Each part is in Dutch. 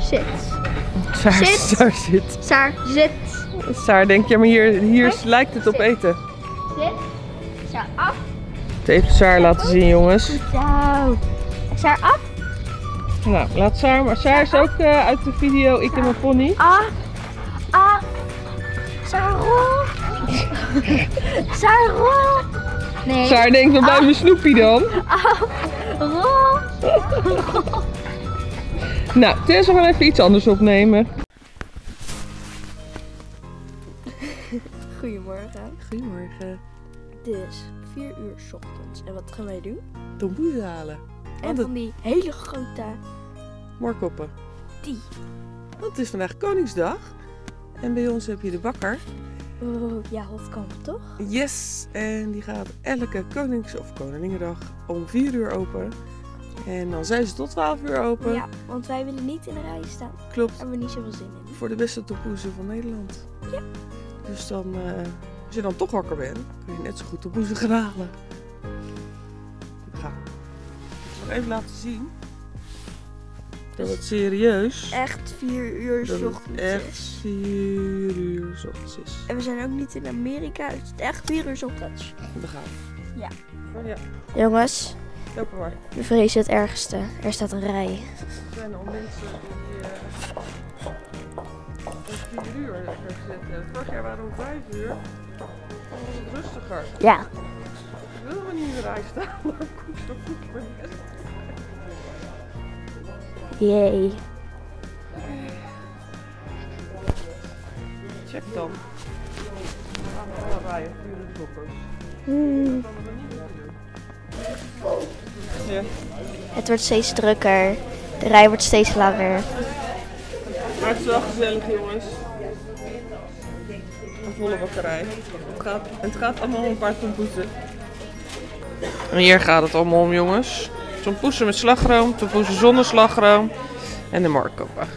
zit. Saar zit. Saar zit. Saar denkt, ja maar hier lijkt het op eten. Zit. Saar af. Even Saar laten zien, jongens. Zo. Saar af. Nou, laat Saar maar. Saar is ook uit de video Ik en mijn pony. Af. Saar rol. Saar rol. Nee. Saar denkt, waar blijft mijn Snoepie dan? Rol. Nou, Tess, we gaan even iets anders opnemen. Goedemorgen. Goedemorgen. Het is 4 uur 's ochtends. En wat gaan wij doen? Tompoes halen. En van die hele grote... Moorkoppen. Die. Want het is vandaag Koningsdag. En bij ons heb je de bakker. Oh, ja, Hofkamp, toch? Yes! En die gaat elke of Koninginnedag om 4 uur open. En dan zijn ze tot 12 uur open. Ja, want wij willen niet in de rij staan. Klopt. Daar hebben we niet zoveel zin in. Voor de beste tompoezen van Nederland. Ja. Dus dan, als je dan toch wakker bent, kun je net zo goed tompoezen gaan halen. Ik ga het nog even laten zien. Dat het serieus. Echt 4 uur 's ochtends Echt is. 4 uur 's ochtends is. En we zijn ook niet in Amerika, dus het is echt 4 uur 's ochtends. We gaan. Ja. Oh ja, Jongens, loop maar. we vrezen het ergste. Er staat een rij. Er zijn al mensen die om 4 uur lekker zitten. Vorig jaar waren we om 5 uur. Dan was het rustiger. Ja. Ik wil maar niet in de rij staan, maar ik moet maar niet. Jee. Check dan. We gaan wel rijden, 4 uur kloppers. Ja. Het wordt steeds drukker. De rij wordt steeds langer. Maar het is wel gezellig, jongens. Een volle bakkerij. Het gaat allemaal om een paar tompoezen. En hier gaat het allemaal om, jongens. Tompoezen met slagroom, tompoezen zonder slagroom en de moorkoppen.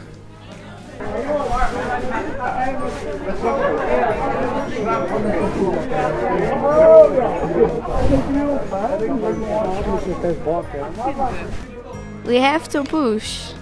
We have tompoes.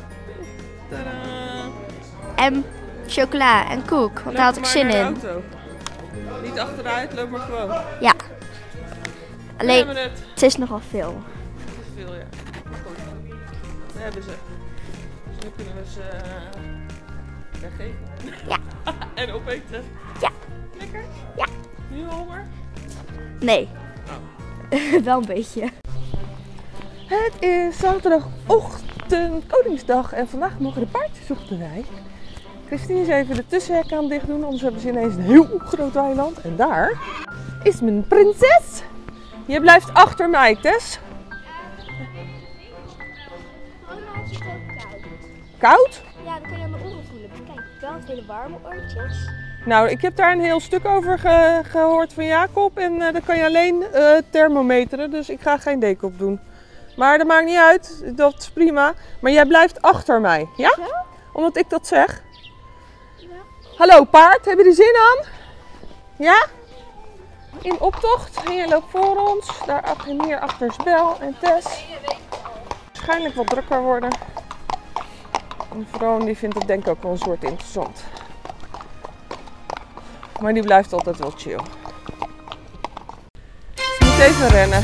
En chocola en koek, want daar had ik zin in. Niet achteruit, loop maar gewoon. Ja. Alleen, We hebben het is nogal veel. Het is veel, ja. Goed. We hebben ze. Dus nu kunnen we ze weggeven. Ja. En opeten. Ja. Lekker? Ja. Nu honger? Nee. Wel een beetje. Het is zaterdagochtend, Koningsdag. En vandaag mogen de paardjes op de wei. Christine is even de tussenhek aan het dicht doen, anders hebben ze ineens een heel groot weiland. En daar is mijn prinses. Je blijft achter mij, Tess. Koud? Ja, dan kun je aan mijn oren voelen. Kijk, wel het hele warme oortjes. Nou, ik heb daar een heel stuk over gehoord van Jacob. En dan kan je alleen thermometeren, dus ik ga geen deken op doen. Maar dat maakt niet uit, dat is prima. Maar jij blijft achter mij, ja? Zo? Omdat ik dat zeg. Ja. Hallo paard, heb je er zin aan? Ja? In optocht. En jij loopt voor ons. Daar hier achter is Bel en Tess. Waarschijnlijk wat drukker worden. En Vroon die vindt het denk ik ook wel een soort interessant. Maar die blijft altijd wel chill. Ze moet even rennen.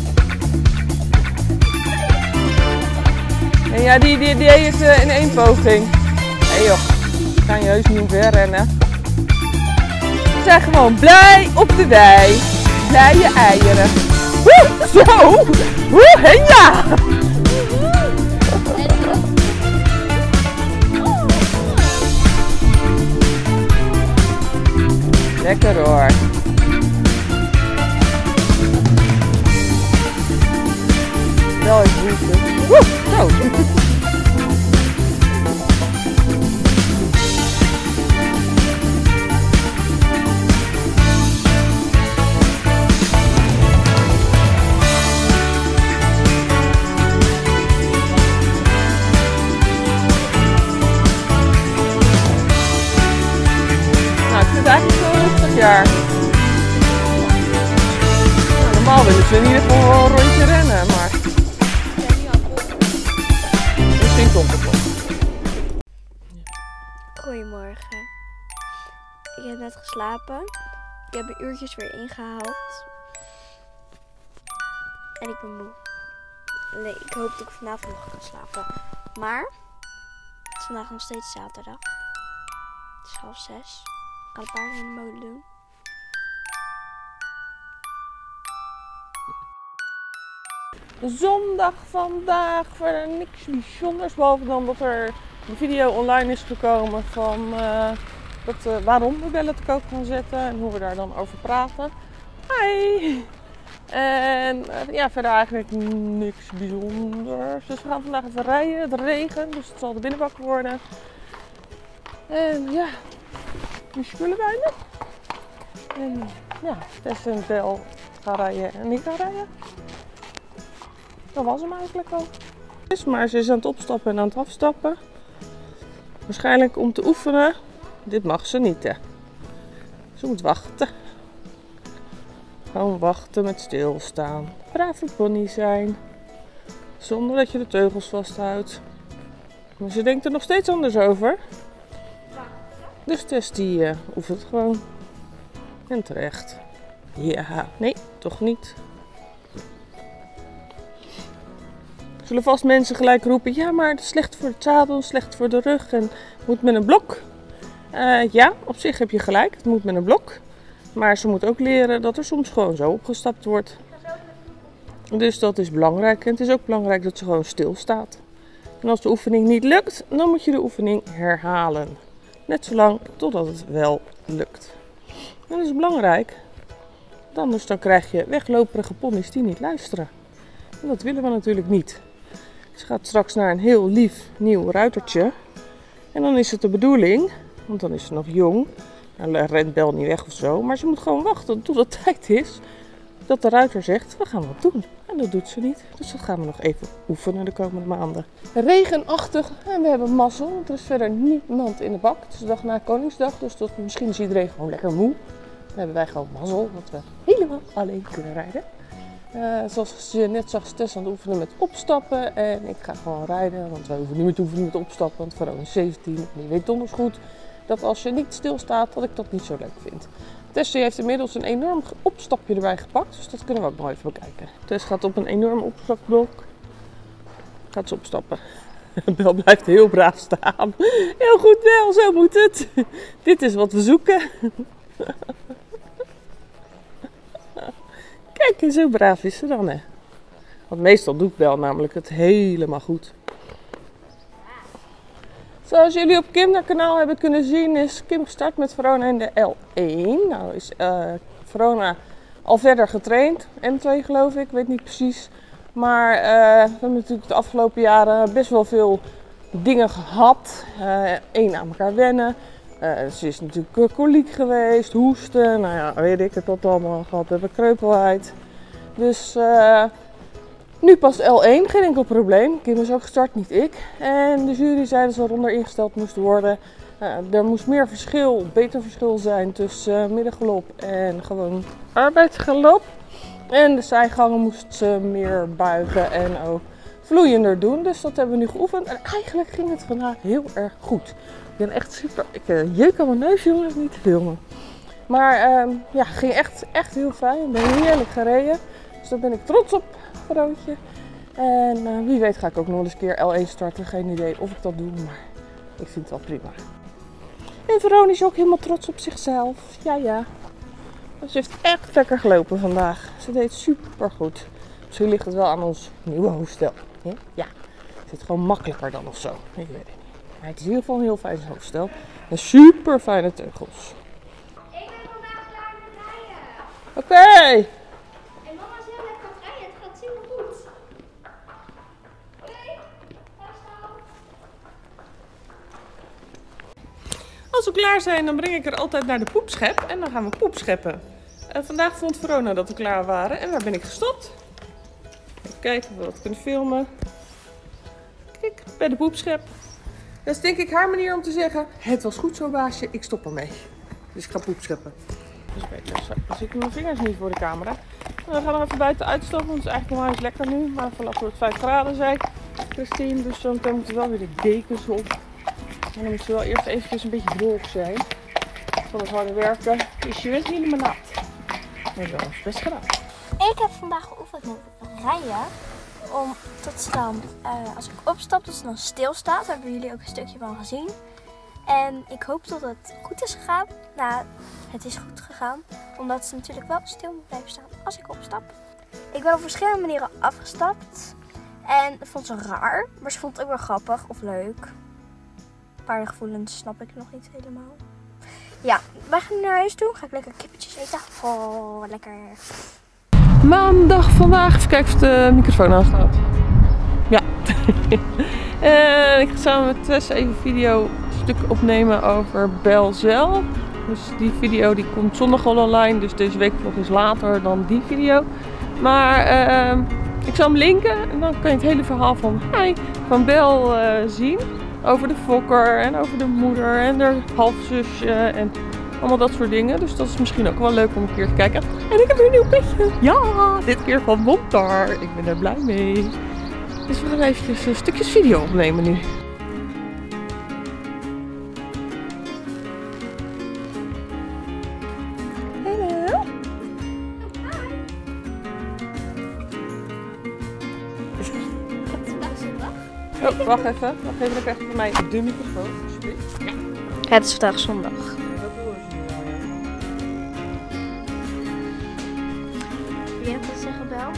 En ja, die deed het in 1 poging. Hé joh, ik kan je heus niet ver rennen. We zijn gewoon blij op de wei. Blije eieren. Woe, zo! Woe, en ja! Lekker hoor. Wel eens woesten. Woe, zo! Jaar. Nou, normaal willen ze in ieder geval wel een rondje rennen, maar misschien komt het wel. Goedemorgen. Ik heb net geslapen. Ik heb mijn uurtjes weer ingehaald. En ik ben moe. Nee, ik hoop dat ik vanavond nog kan slapen. Maar het is vandaag nog steeds zaterdag. Het is 5:30. Ik ga een paarden in de molen doen. Zondag vandaag, verder niks bijzonders. Behalve dan dat er een video online is gekomen van waarom we bellen te koop gaan zetten en hoe we daar dan over praten. Hi! En ja, verder eigenlijk niks bijzonders. Dus we gaan vandaag even rijden. Het regent, dus het zal de binnenbak worden. En ja, die spullen bij me. En ja, Tess en Bel gaan rijden en ik ga rijden. Dat was hem eigenlijk al. Maar ze is aan het opstappen en aan het afstappen. Waarschijnlijk om te oefenen. Dit mag ze niet, hè. Ze moet wachten. Gewoon wachten met stilstaan. Brave pony zijn. Zonder dat je de teugels vasthoudt. Maar ze denkt er nog steeds anders over. Dus Tess die oefent gewoon. En terecht. Ja, nee, toch niet. Zullen vast mensen gelijk roepen, ja maar het is slecht voor het zadel, slecht voor de rug en moet met een blok. Ja, op zich heb je gelijk, het moet met een blok. Maar ze moet ook leren dat er soms gewoon zo opgestapt wordt. Dus dat is belangrijk. En het is ook belangrijk dat ze gewoon stilstaat. En als de oefening niet lukt, dan moet je de oefening herhalen. Net zolang totdat het wel lukt. En dat is belangrijk. Want anders dan krijg je wegloperige ponies die niet luisteren. En dat willen we natuurlijk niet. Ze gaat straks naar een heel lief nieuw ruitertje. En dan is het de bedoeling, want dan is ze nog jong. Nou, rent Bel niet weg of zo. Maar ze moet gewoon wachten tot het tijd is dat de ruiter zegt, we gaan wat doen. En dat doet ze niet. Dus dat gaan we nog even oefenen de komende maanden. Regenachtig en we hebben mazzel. Want er is verder niemand in de bak. Het is de dag na Koningsdag. Dus misschien is iedereen gewoon lekker moe. Dan hebben wij gewoon mazzel. Dat we helemaal alleen kunnen rijden. Zoals je net zag, is Tess aan het oefenen met opstappen. En ik ga gewoon rijden, want wij hoeven niet meer te oefenen met opstappen. Want Verona is 17 en die weet donders goed dat als je niet stilstaat, dat ik dat niet zo leuk vind. Tess heeft inmiddels een enorm opstapje erbij gepakt, dus dat kunnen we ook nog even bekijken. Tess gaat op een enorm opstapblok. Gaat ze opstappen. Bel blijft heel braaf staan. Heel goed Bel, zo moet het. Dit is wat we zoeken. Kijk, zo braaf is ze dan, hè. Want meestal doet Bel namelijk het helemaal goed. Zoals jullie op Kinderkanaal hebben kunnen zien, is Kim gestart met Verona in de L1. Nou is Verona al verder getraind. M2 geloof ik, weet niet precies. Maar we hebben natuurlijk de afgelopen jaren best wel veel dingen gehad. Eén aan elkaar wennen. Ze is natuurlijk koliek geweest, hoesten, nou ja, weet ik het dat allemaal gehad hebben, kreupelheid. Dus nu pas L1, geen enkel probleem. Kim is ook gestart, niet ik. En de jury zei dat ze eronder ingesteld moest worden. Er moest meer verschil, beter verschil zijn tussen middengalop en gewoon arbeidsgalop. En de zijgangen moest ze meer buigen en ook vloeiender doen. Dus dat hebben we nu geoefend. En eigenlijk ging het vandaag heel erg goed. Ik ben echt super. Ik jeuk aan mijn neus, jongens, niet te filmen. Maar ja, het ging echt heel fijn. Ik ben heerlijk gereden. Dus daar ben ik trots op, Verootje. En wie weet ga ik ook nog eens een keer L1 starten. Geen idee of ik dat doe, maar ik vind het wel prima. En Verona is ook helemaal trots op zichzelf. Ja. Ze heeft echt lekker gelopen vandaag. Ze deed super goed. Misschien ligt het wel aan ons nieuwe hoofdstel. Ja, het zit gewoon makkelijker dan of zo. Ik weet het niet. Maar het is in ieder geval een heel fijn hoofdstel. En super fijne teugels. Ik ben vandaag klaar met rijden. Oké. En mama is heel lekker aan het rijden. Het gaat super goed. Oké, daar staan. Als we klaar zijn, dan breng ik er altijd naar de poepschep. En dan gaan we poep scheppen. Vandaag vond Verona dat we klaar waren. En daar ben ik gestopt. Even kijken of we dat kunnen filmen. Kijk, bij de poepschep. Dat is denk ik haar manier om te zeggen, het was goed zo baasje, ik stop ermee. Dus ik ga poep scheppen. Dus beter zo. Dan zitten mijn vingers niet voor de camera. En we gaan nog even buiten uitstappen, want het is eigenlijk nog eens lekker nu. Maar vanaf het 5 graden zei Christine, dus dan moeten wel weer de dekens op. En dan moet ze wel eerst eventjes een beetje droog zijn. Van het harde werken is je bent helemaal nat. Maar zo is best gedaan. Ik heb vandaag geoefend met rijden. Om tot ze dan, als ik opstap, dat ze dan stilstaat. Daar hebben jullie ook een stukje van gezien. En ik hoop dat het goed is gegaan. Nou, het is goed gegaan. Omdat ze natuurlijk wel stil moet blijven staan als ik opstap. Ik ben op verschillende manieren afgestapt. En dat vond ze raar. Maar ze vond het ook wel grappig of leuk. Paardengevoelens snap ik nog niet helemaal. Ja, wij gaan nu naar huis toe. Ga ik lekker kippetjes eten. Oh, lekker. Maandag vandaag. Even kijken of de microfoon aanstaat. Ja. En ik ga samen met Tess even een video stuk opnemen over Belzijl. Dus die video die komt zondag al online. Dus deze week nog eens later dan die video. Maar ik zal hem linken. En dan kan je het hele verhaal van Bel zien. Over de fokker en over de moeder en haar halfzusje en allemaal dat soort dingen. Dus dat is misschien ook wel leuk om een keer te kijken. En ik heb weer een nieuw petje. Ja, dit keer van Montar. Ik ben er blij mee. Dus we gaan eventjes stukjes video opnemen nu. Hallo. Oh, wacht even. Wacht even, ik even voor mij de microfoon. Ja. Het is vandaag zondag. Wil jij wat zeggen, Bel?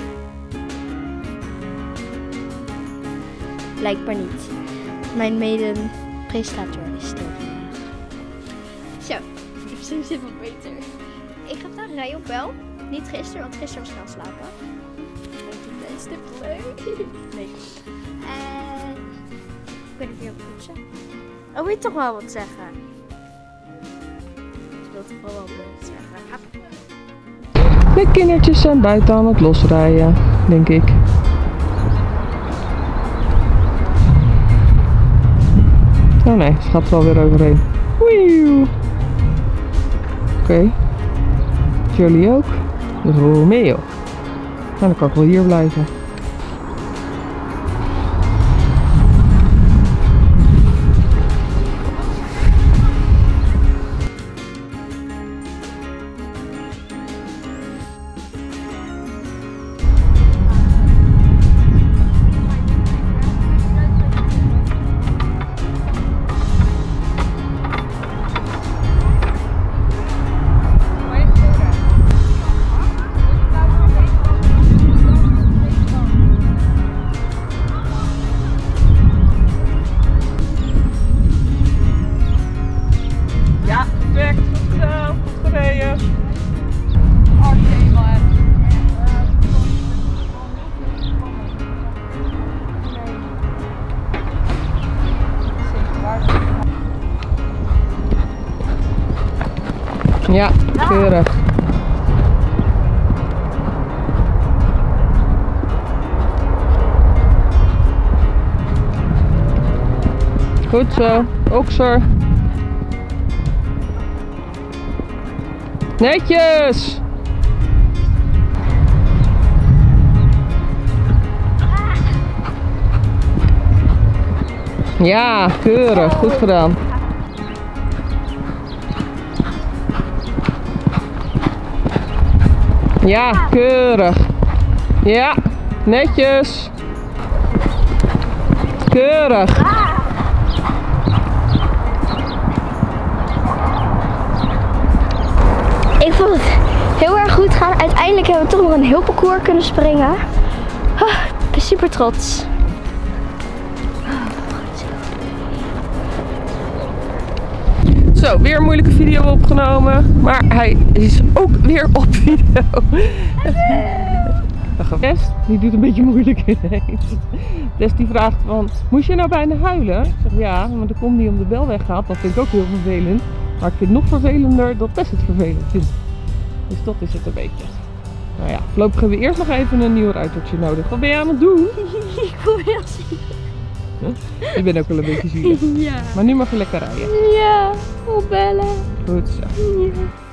Blijkbaar niet. Mijn mede-presentator is stil vandaag. Zo, ik zit wat beter. Ik ga vandaag rijden op Bel. Niet gisteren, want gisteren was ik gaan slapen. Dat is leuk. Nee. En ik ben er weer op het poetsen. Oh, wil je toch wel wat zeggen? Ik wil toch wel wat zeggen. De kindertjes zijn buiten aan het losrijden, denk ik. Oh nee, ze gaat er wel weer overheen. Oei. Oké. Jolie ook. Romeo. Nou, dan kan ik wel hier blijven. Ja, keurig. Goed zo, okser. Netjes! Ja, keurig, goed gedaan. Ja, keurig. Ja, netjes. Keurig. Ik vond het heel erg goed gaan. Uiteindelijk hebben we toch nog een heel parcours kunnen springen. Ik ben super trots. Zo, weer een moeilijke video opgenomen. Maar hij is ook weer op video. Tess, die doet een beetje moeilijk ineens. Tess die vraagt van, moest je nou bijna huilen? Ik zeg ja, want dan komt niet om de bel weggaat. Dat vind ik ook heel vervelend. Maar ik vind het nog vervelender dat Tess het vervelend vindt. Dus dat is het een beetje. Nou ja, voorlopig hebben we eerst nog even een nieuw ruitertje nodig. Wat ben je aan het doen? Ik voel me heel zielig. Ik ben ook wel een beetje zielig. Ja. Maar nu mag je lekker rijden. Ja, opbellen. Goed zo. Ja.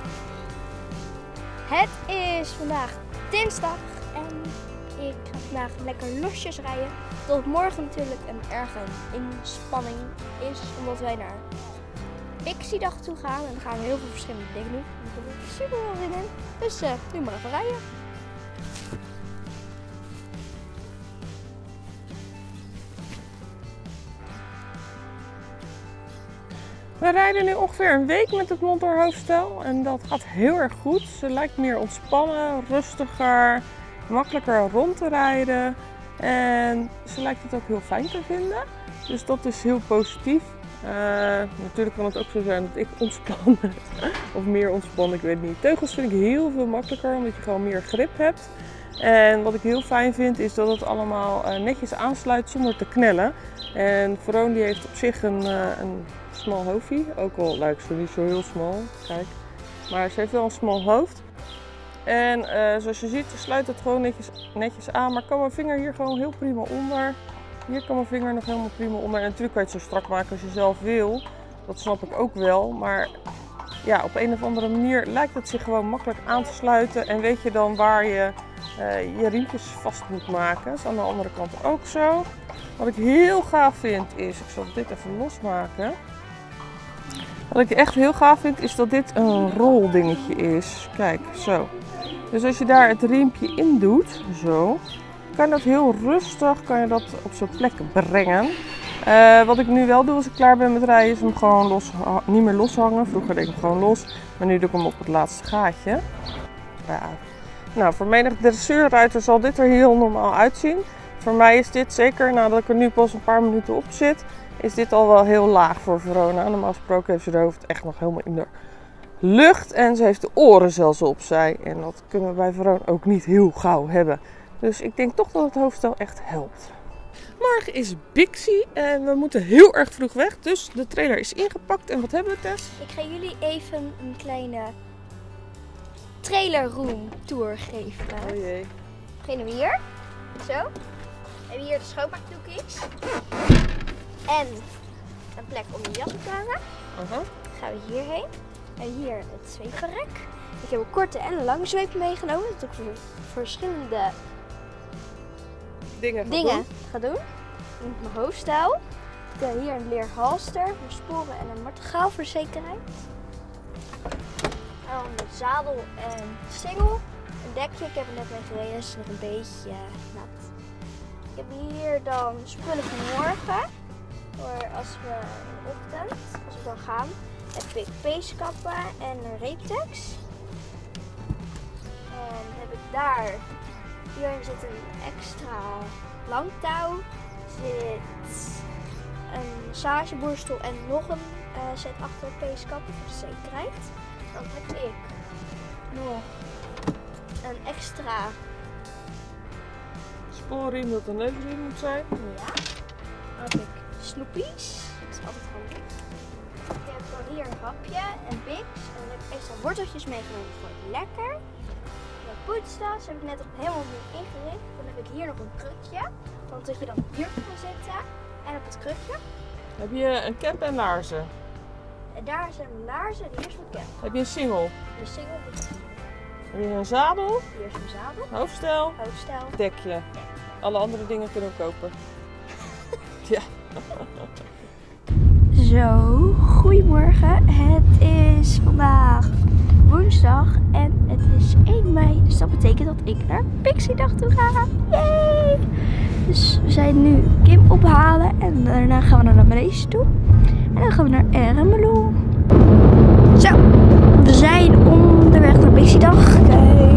Het is vandaag dinsdag en ik ga vandaag lekker losjes rijden. tot morgen natuurlijk een erge inspanning is. Omdat wij naar Pixiedag toe gaan. En dan gaan we heel veel verschillende dingen doen. Daar heb ik super veel zin in. Dus nu maar even rijden. We rijden nu ongeveer een week met het Montour hoofdstel en dat gaat heel erg goed. Ze lijkt meer ontspannen, rustiger, makkelijker rond te rijden en ze lijkt het ook heel fijn te vinden. Dus dat is heel positief. Natuurlijk kan het ook zo zijn dat ik ontspan of meer ontspan, ik weet niet. Teugels vind ik heel veel makkelijker omdat je gewoon meer grip hebt. En wat ik heel fijn vind is dat het allemaal netjes aansluit zonder te knellen. En Veron die heeft op zich een smal hoofdje, ook al lijkt ze niet zo heel smal, kijk. Maar ze heeft wel een smal hoofd. En zoals je ziet sluit het gewoon netjes aan, maar kan mijn vinger hier gewoon heel prima onder. Hier kan mijn vinger nog helemaal prima onder. En natuurlijk kan je het zo strak maken als je zelf wil, dat snap ik ook wel. Maar ja, op een of andere manier lijkt het zich gewoon makkelijk aan te sluiten. En weet je dan waar je je riempjes vast moet maken. Dat is aan de andere kant ook zo. Wat ik heel gaaf vind is, ik zal dit even losmaken. Wat ik echt heel gaaf vind is dat dit een roldingetje is. Kijk, zo. Dus als je daar het riempje in doet, zo, kan je dat heel rustig op zijn plek brengen. Wat ik nu wel doe als ik klaar ben met rijden is hem gewoon niet meer loshangen. Vroeger deed ik hem gewoon los, maar nu doe ik hem op het laatste gaatje. Ja. Nou, voor menig dressuurruiter zal dit er heel normaal uitzien. Voor mij is dit, zeker nadat ik er nu pas een paar minuten op zit, is dit al wel heel laag voor Verona. Normaal gesproken heeft ze haar hoofd echt nog helemaal in de lucht en ze heeft de oren zelfs opzij. En dat kunnen we bij Verona ook niet heel gauw hebben. Dus ik denk toch dat het hoofdstel echt helpt. Morgen is Pixie en we moeten heel erg vroeg weg, dus de trailer is ingepakt. En wat hebben we, Tess? Ik ga jullie even een kleine trailer room tour geven. Oh jee. Beginnen we hier. Zo. We hebben hier de schoonmaakdoekjes. En een plek om je jas op te hangen. Dan gaan we hierheen. En hier het zweepverrek. Ik heb een korte en een lange zweep meegenomen. Dat ik voor verschillende dingen ga doen. In mijn hoofdstijl. Ik heb hier een leer halster voor sporen en een martegaal voor zekerheid. En dan een zadel en singel. Een dekje, ik heb er net mee gereden, dus nog een beetje nat. Ik heb hier dan spullen voor morgen. Voor als we in de ochtend, als we dan gaan, heb ik peeskappen en een reeptex. En heb ik daar, hierin zit een extra lang touw. Zit een massageborstel en nog een set achter peeskappen voor de zekerheid. Dan heb ik nog een extra spoorriem dat een neusriem moet zijn. Ja. Dan heb ik snoepies. Dat is altijd handig. Ik heb dan hier een hapje en Bix. En dan heb ik extra worteltjes meegenomen voor het lekker. De poetstas heb ik net op helemaal nieuw ingericht. Dan heb ik hier nog een krukje. Want dat je dan hier kan zitten. En op het krukje. Heb je een cap en laarzen? En daar zijn mijn laarzen en hier is mijn cap. Heb je een singel? De single ligt hier. Heb je een zadel? Hier is mijn zadel. Hoofdstel? Hoofdstel. Dekje. Alle andere dingen kunnen we kopen. Ja. Zo, goedemorgen. Het is vandaag woensdag en het is 1 mei. Dus dat betekent dat ik naar Pixiedag toe ga. Yay! Dus we zijn nu Kim ophalen en daarna gaan we naar de manege toe. En dan gaan we naar Ermelo. Zo, we zijn onderweg naar Pixiedag. Kijk.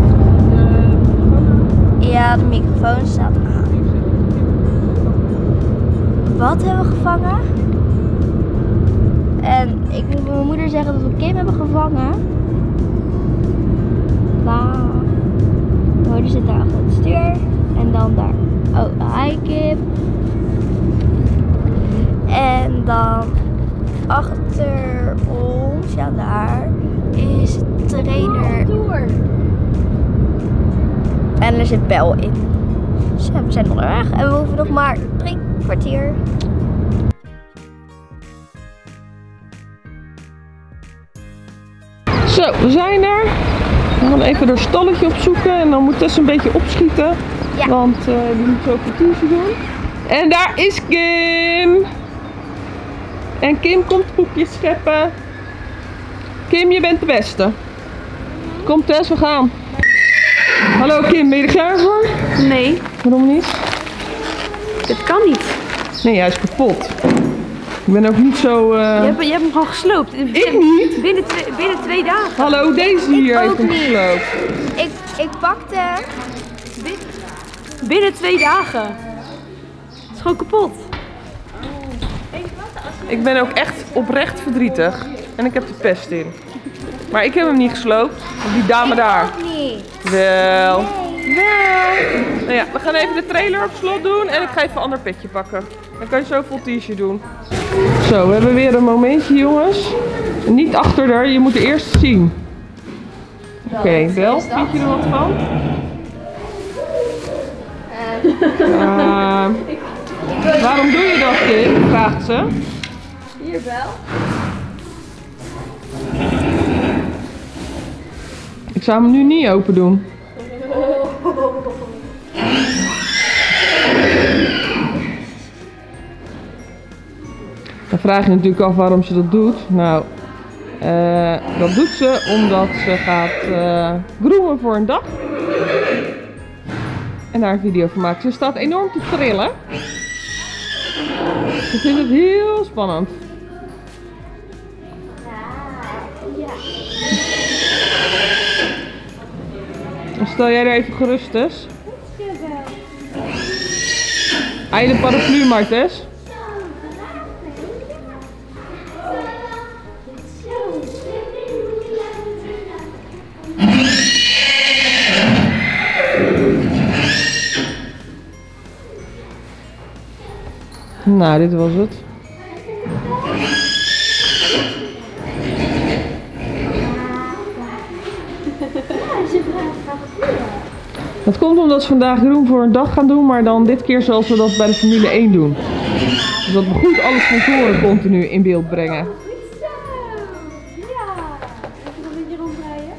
Ja, de microfoon staat aan. Wat hebben we gevangen? En ik moet mijn moeder zeggen dat we Kim hebben gevangen. Wauw. Mijn moeder zit daar achter het stuur. En dan daar. Oh, hi Kim. En dan achter ons, ja daar, is het trainer. En er zit bel in. Dus ja, we zijn onderweg en we hoeven nog maar 3 kwartier. Zo, we zijn er. We gaan even door stalletje opzoeken en dan moet Tess een beetje opschieten. Ja. Want die moet zo kwartiertje doen. En daar is Kim. En Kim komt poepjes scheppen. Kim, je bent de beste. Kom Tess, we gaan. Hallo Kim, ben je er klaar voor? Nee, Waarom niet? dit kan niet. Nee, hij is kapot. Ik ben ook niet zo... Je hebt hem al gesloopt. Ik niet? Binnen 2 dagen. Hallo, deze hier heeft ook hem niet. gesloopt. Ik pakte... Binnen 2 dagen. Het is gewoon kapot. Ik ben ook echt oprecht verdrietig. En ik heb de pest in. Maar ik heb hem niet gesloopt. Die dame daar. Ook niet. Wel. Wel. Nou ja, we gaan even de trailer op slot doen. En ik ga even een ander petje pakken. Dan kan je zo vol t-shirt doen. Zo, we hebben weer een momentje jongens. Niet achter haar, je moet het eerst zien. Oké, Bel, vind je er wat van? Waarom doe je dat, Kim? Vraagt ze. Hier wel. Ik zou hem nu niet open doen. Dan vraag je natuurlijk af waarom ze dat doet. Nou, dat doet ze omdat ze gaat groemen voor een dag. En daar een video van maken. Ze staat enorm te trillen. Ze vindt het heel spannend. Dan stel jij daar even gerust, Tess. Hij de paraplu maar, Tess. Nou, dit was het. Dat komt omdat ze vandaag groen voor een dag gaan doen, maar dan dit keer zoals we dat bij de Formule 1 doen. Dus dat we goed alle sponsoren continu in beeld brengen. Goed zo. Ja. Even een beetje rondrijden.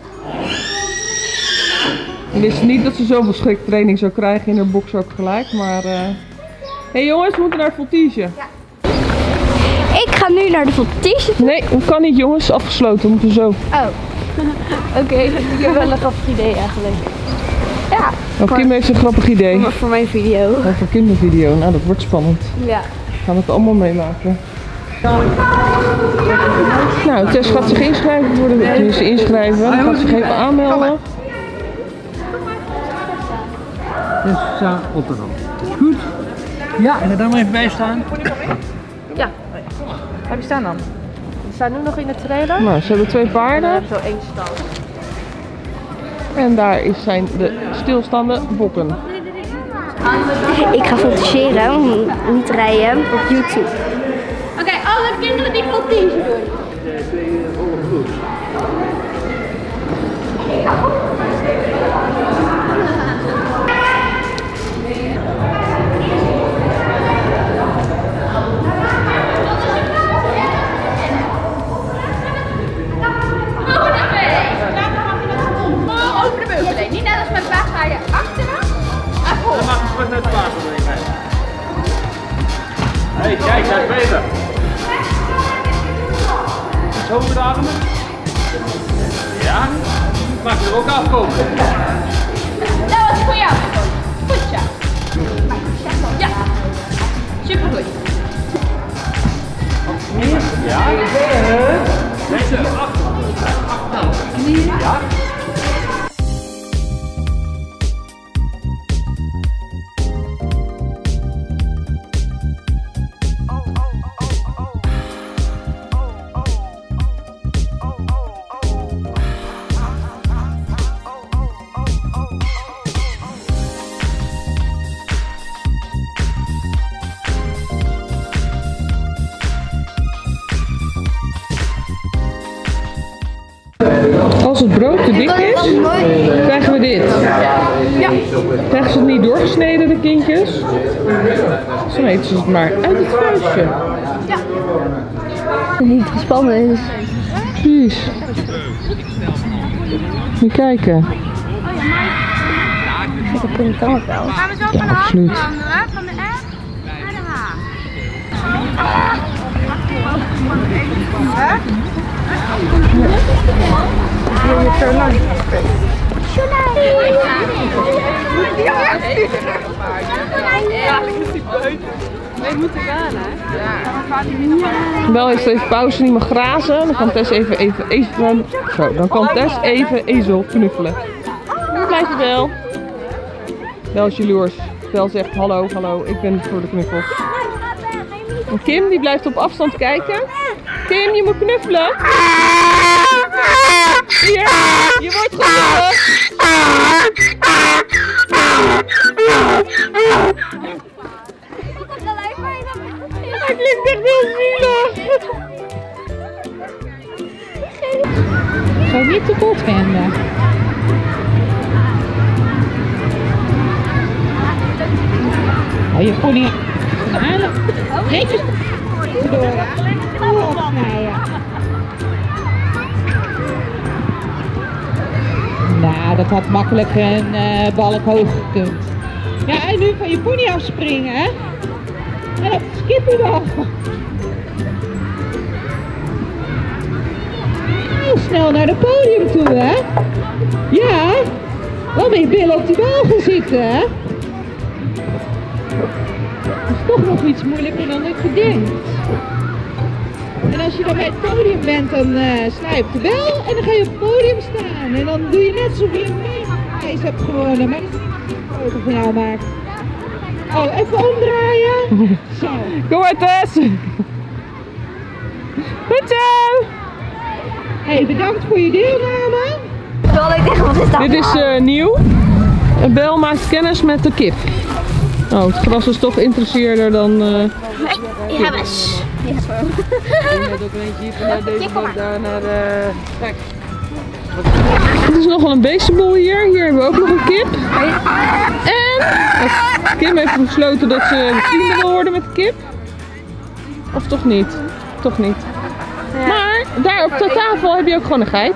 Ik wist niet dat ze zoveel schriktraining zou krijgen in haar box ook gelijk, maar... Hé jongens, we moeten naar Voltige. Ik ga nu naar de Voltige. Nee, dat kan niet jongens, afgesloten, we moeten zo. Oh. Oké, ik heb wel een grappig idee eigenlijk. Ja. Oh, Kim heeft een grappig idee. Voor mijn video. Oh, voor kindervideo, nou dat wordt spannend. Ja. We gaan het allemaal meemaken. Nou, Tess gaat zich inschrijven voor de... Tenminste inschrijven, dan gaat zich even aanmelden. Tessa Rotterdam. Is goed? Ja, en er dan maar even bij staan. Ja. Waar heb je staan dan? We staan nu nog in de trailer. Nou, ze hebben 2 paarden. Zo 1 stal. En daar zijn de stilstaande bokken. Ik ga fotograferen, niet rijden, op YouTube. Oké, alle kinderen die Voltige doen. Over de beugel heen. Niet net als met paard ga je achteren. Dan mag je terug naar het paard erin rijden. Hé, kijk, dat is beter. Zo met de armen. Ja, mag je er ook afkomen. Dat was voor jou. Goed zo. Ja. Supergoed. Ja. Deze achter. Ja. Als het brood te dik is, krijgen we dit. Ja. Krijgen ze het niet doorgesneden, de kindjes? Dan eten ze het maar uit het vuistje. Niet gespannen is. Precies. Moet je kijken. Dat kan het wel. Gaan we zo Ja, absoluut. van de app? Bel heeft even pauze, niet meer grazen. Dan kan Tess even zo, dan kan Tess even ezel knuffelen. Blijf Bel. Bel is jaloers. Bel zegt hallo, ik ben voor de knuffels. En Kim die blijft op afstand kijken. Kim, je moet knuffelen. Hier, je wordt gelukkig. Hij klinkt echt heel zielig. Zo niet te bot vinden. Oh, je pony. Netjes. Nou, dat had makkelijk een balk hoog gekund. Ja, en nu van je pony afspringen, hè? En dan skip je nog. Heel snel naar het podium toe, hè? Ja, dan ben je billen op die bal gaan zitten, hè? Dat is toch nog iets moeilijker dan ik gedenkt. En als je dan bij het podium bent, dan sla je op de bel en dan ga je op het podium staan. En dan doe je net alsof je een prijs hebt gewonnen. Maar dat is niet een foto van jou maakt. Oh, even omdraaien. Zo. Kom maar Tess. Goed zo. Hey, bedankt voor je deelname. Dit is nieuw. Bel maakt kennis met de kip. Oh, het gras is toch interesseerder dan... Ja, best. Het is nogal een beestenboel hier. Hier hebben we ook nog een kip. En Kim heeft besloten dat ze vrienden wil worden met de kip. Of toch niet? Toch niet. Ja. Maar daar op de tafel heb je ook gewoon een geit.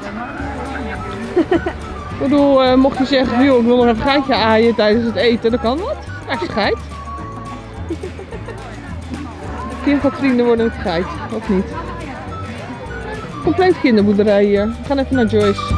Ik bedoel, mocht je zeggen, joh, ik wil nog even een geitje aaien tijdens het eten, dan kan dat. Daar is een geit. Kim gaat vrienden worden met de geit, of niet? Compleet kinderboerderij hier. We gaan even naar Joyce.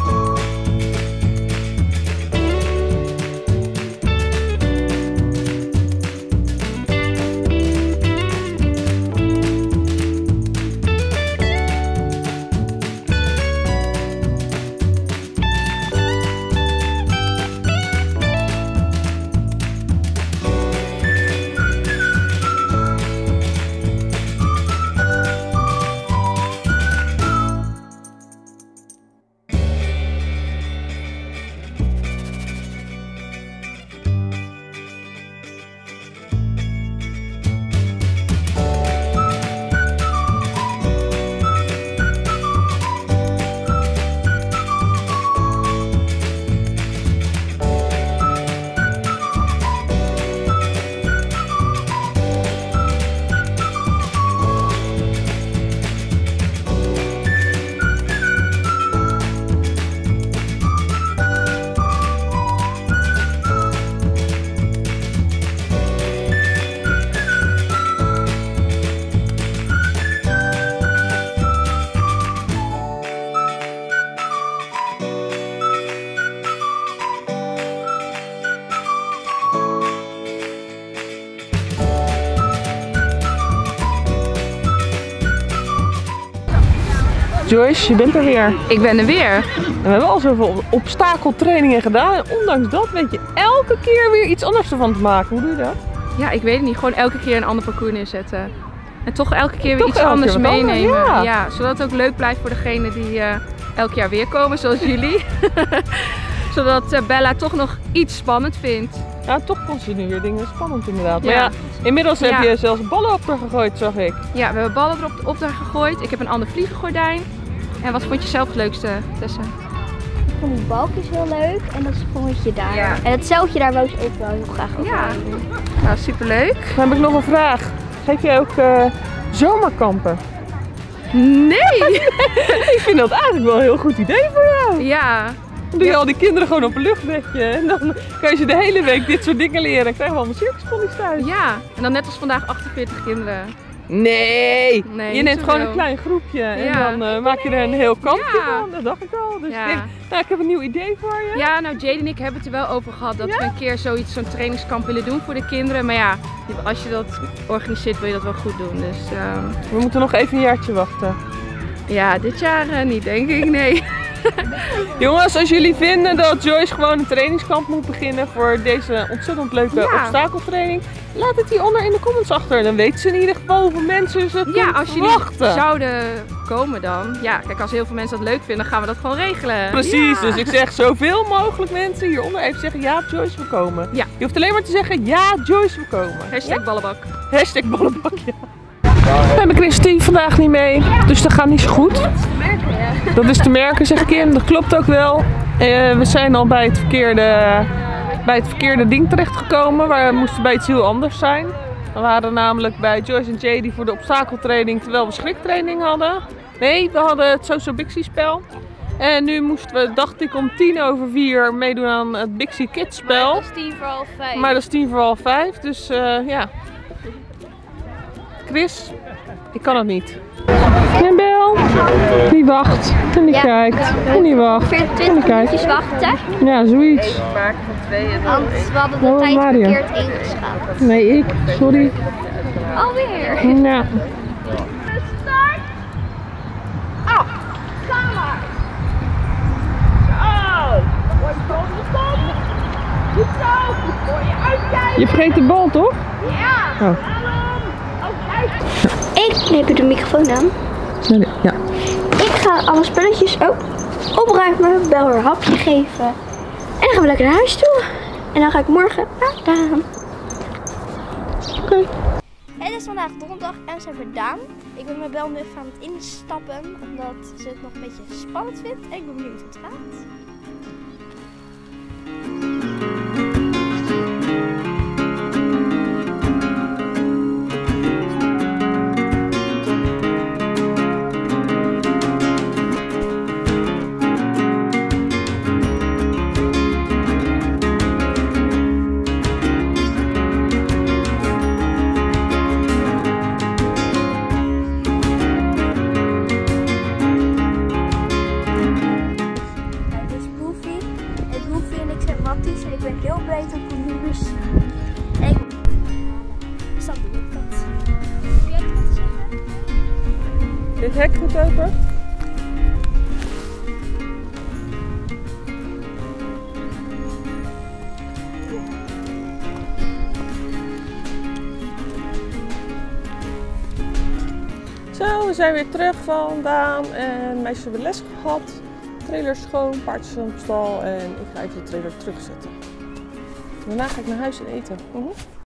Joyce, je bent er weer. Ik ben er weer. En we hebben al zoveel obstakeltrainingen gedaan. En ondanks dat weet je elke keer weer iets anders ervan te maken. Hoe doe je dat? Ja, ik weet het niet. Gewoon elke keer een ander parcours neerzetten. En toch elke keer weer iets anders meenemen. Ja. Ja, zodat het ook leuk blijft voor degenen die elk jaar weer komen, zoals jullie. Zodat Bella toch nog iets spannend vindt. Ja, toch vond ze nu weer dingen spannend inderdaad. Maar ja, inmiddels heb je zelfs ballen op haar gegooid, zag ik. Ja, we hebben ballen erop op haar gegooid. Ik heb een ander vliegengordijn. En wat vond je zelf het leukste, Tessa? Ik vond die balkjes heel leuk en dat sprongetje daar. Ja. En het zeiltje daar wou ze ook wel heel graag over. Ja, nou superleuk. Dan heb ik nog een vraag. Geef jij ook zomerkampen? Nee! Ik vind dat eigenlijk wel een heel goed idee voor jou. Ja. Dan doe je al die kinderen gewoon op een luchtbedje en dan kan je ze de hele week dit soort dingen leren. En krijgen we allemaal circusponies thuis. Ja, en dan net als vandaag 48 kinderen. Nee, Nee, je niet neemt gewoon zoveel. een klein groepje en Ja. dan maak je er een heel kampje Ja. van. Dat dacht ik al. Dus Ja. ik denk, nou, ik heb een nieuw idee voor je. Ja, nou Jade en ik hebben het er wel over gehad dat we een keer zo'n trainingskamp willen doen voor de kinderen. Maar ja, als je dat organiseert wil je dat wel goed doen. Dus We moeten nog even een jaartje wachten. ja, dit jaar niet denk ik, nee. Jongens, als jullie vinden dat Joyce gewoon een trainingskamp moet beginnen voor deze ontzettend leuke Ja. obstakeltraining, laat het hieronder in de comments achter. Dan weten ze in ieder geval hoeveel mensen ze Ja, kunnen als jullie verwachten. zouden komen dan. Ja, kijk, als heel veel mensen dat leuk vinden, dan gaan we dat gewoon regelen. Precies, Ja. dus ik zeg zoveel mogelijk mensen hieronder even zeggen ja, Joyce, we komen. Ja. Je hoeft alleen maar te zeggen ja, Joyce, we komen. Hashtag ballenbak. Hashtag ballenbakje. We hebben Christine vandaag niet mee, dus dat gaat niet zo goed. Dat is te merken, zeg ik in. Dat klopt ook wel. We zijn al bij het verkeerde ding terechtgekomen. We moesten bij iets heel anders zijn. We waren namelijk bij Joyce en Jay die voor de obstakeltraining terwijl we schriktraining hadden. Nee, we hadden het Social Bixie spel. En nu moesten we, dacht ik, om 4:10 meedoen aan het Bixie Kids spel. Dat is 4:30. Maar dat is 4:45, dus ja. Chris, ik kan het niet. En Bel, die wacht en die Ja. kijkt en die wacht en die 20 kijkt. minuutjes wachten, Ja, zoiets. want we hadden de Oh, tijd Mario. verkeerd ingeschat. Nee, ik. Sorry. Alweer. Ja. Je vergeet de bal, toch? Ja. Oh. Ik heb de microfoon aan. Ja. Ik ga alle spulletjes opruimen, Bel haar een hapje geven. En dan gaan we lekker naar huis toe. En dan ga ik morgen naar Daan. Oké. Het is vandaag donderdag en we zijn bij Daan. Ik ben met Bel nu even aan het instappen, omdat ze het nog een beetje spannend vindt. En ik ben benieuwd hoe het gaat. Het is Boefie. En Boefie en ik zijn matties. En ik ben heel blij dat ik hem nu zie. En ik... Dus dan doe ik dat. Heb jij iets wat te zeggen? Dit hek goed open. Zo, we zijn weer terug vandaan en meisjes hebben les gehad. Trailer schoon, paardjes op stal en ik ga even de trailer terugzetten. Daarna ga ik naar huis en eten.